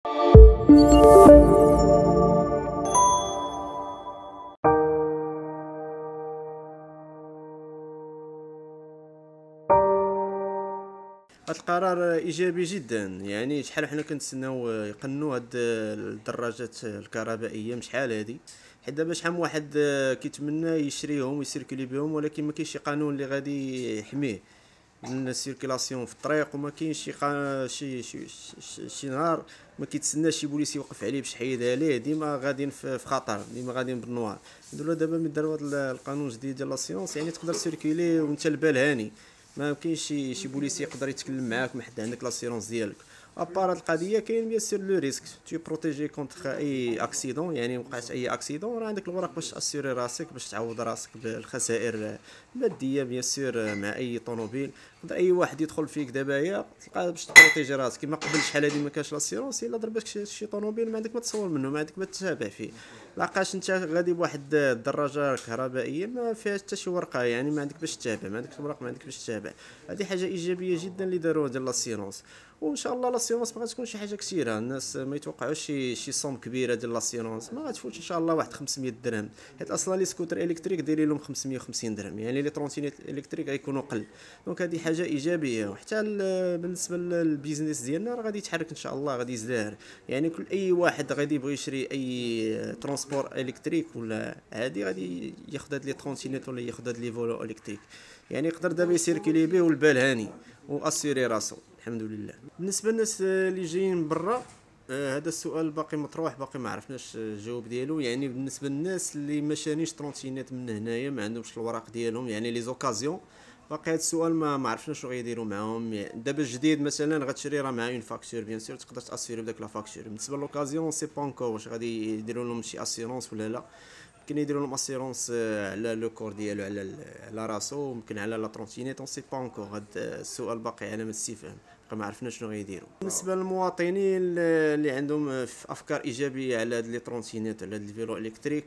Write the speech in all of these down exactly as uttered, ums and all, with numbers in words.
هاد القرار ايجابي جدا، يعني شحال حنا كنتسناو يقنوا هاد الدراجات الكهربائيه من شحال هادي، حيت دابا شحال من واحد كيتمنى يشريهم ويسيركلي بهم، ولكن ما كاينش شي قانون اللي غادي يحميه من السيركيلاسيون في الطريق، وما كاينش شي قا... شي شي, شي, شي نهار ما كيتسناش شي بوليس يوقف عليه باش يحيدها ليه، ديما غاديين في خطر، ديما غاديين بالنوار. دولا دابا من داروا هذا القانون الجديد ديال لاسيونس، يعني تقدر سيركيلي وانت البال هاني، ما كاينش شي شي بوليسي يقدر يتكلم معاك ما حد عندك لاسيرونس ديالك. ابار هاد القضيه كاين بيان سور لو ريسك تي بروتيجي كونتر اي اكسيدون، يعني وقعت اي اكسيدون راه عندك الوراق باش تاسيري راسك، باش تعوض راسك بالخسائر الماديه بيان سور. مع اي طوموبيل يقدر اي واحد يدخل فيك دابا هي تلقى باش تبروتيجي راسك، كيما قبل شحال هادي ما كانش لاسيرونس، الا ضربك شي, شي طوموبيل ما عندك ما تصور منه، ما عندك ما تتابع فيه. لاقاش انت غادي بواحد الدراجه كهربائيه ما فيها حتى شي ورقه، يعني ما عندك باش تتابع، ما عندك الورق، ما عندك باش تتابع. هذه حاجه ايجابيه جدا اللي داروها ديال لاسيرونس، وان شاء الله لاسيرونس ما غتكون شي حاجه كثيره، الناس ما يتوقعوش شي شي صوم كبيره ديال لاسيرونس، ما غتفوتش ان شاء الله واحد خمسمية درهم، حيت اصلا لي سكوتر الكتريك دايرين لهم خمسمية وخمسين درهم، يعني لي ترونتينيت الكتريك غيكونوا قل. دونك هذه حاجه ايجابيه، وحتى بالنسبه للبيزنس ديالنا راه غادي يتحرك ان شاء الله، غادي يزدهر. يعني كل اي واحد غادي يبغي يشري اي ترونسبور الكتريك ولا هادي غادي ياخذ هاد لي ترونتينيت ولا ياخذ هاد لي فولو الكتريك، يعني يقدر دابا يسيركلي بيه والبال هاني واسيري راسو الحمد لله. بالنسبه للناس اللي جايين من برا، آه هذا السؤال باقي مطروح، باقي ما عرفناش الجواب ديالو. يعني بالنسبه للناس اللي ما شانيش ترونتينيت من هنايا، ما عندهمش الوراق ديالهم، يعني لي زوكازيون، باقي هذا السؤال ما ما عرفناش شنو غيديروا معاهم. يعني دابا الجديد مثلا غتشري راه مع اون فاكتور بيان سور، تقدر تاسيري بداك لا فاكتور. بالنسبه لوكازيون سي با انكور واش غادي يديروا لهم شي اسيرونس ولا لا، ممكن يديروا لهم اسيرونس على لو كور ديالو، على على راسو، ممكن على لا ترونتينيت، اون سي با انكور. هذا السؤال باقي علامه استفهام، ما عرفنا شنو غيديروا. بالنسبه للمواطنين اللي عندهم افكار ايجابيه على هاد لي ترونتينيت، على هاد الفيلو الكتريك،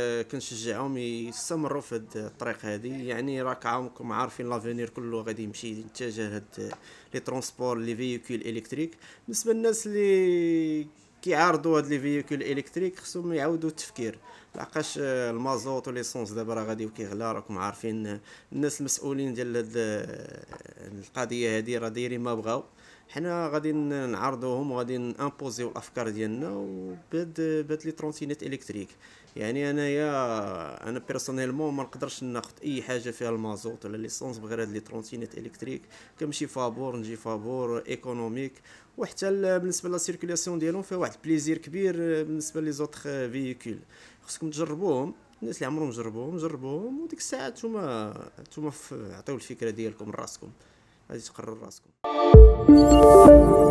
كنشجعهم يستمروا في هاد الطريق هذه. يعني راك راكم عارفين لافينير كله غادي يمشي يتجه هاد لي ترونسبور لي فييكول الكتريك. بالنسبه للناس اللي كيعارضوا هاد لي فييكول الكتريك، خصهم يعاودوا التفكير، لحقاش المازوت وليسونس دابا راه غادي كيغلى. راكم عارفين الناس المسؤولين ديال هاد القضيه هادي راه دايرين ما بغاو، حنا غادي نعرضوهم وغادي نامبوزيو الافكار ديالنا وبهاد بهاد لي ترونتينيت الكتريك. يعني انايا انا بيرسونيلمون ما نقدرش ناخذ اي حاجه فيها المازوت ولا ليسونس بغير هاد لي ترونتينيت الكتريك، كنمشي فابور نجي فابور ايكونوميك، وحتى بالنسبه لا سيركيلاسيون ديالهم فيها واحد بليزير كبير. بالنسبه لي زوطخ فييكول خصكم تجربوهم، الناس اللي عمرهم جربوهم جربوهم، وديك الساعه نتوما نتوما عطيو الفكره ديالكم لراسكم، غادي تقرروا راسكم.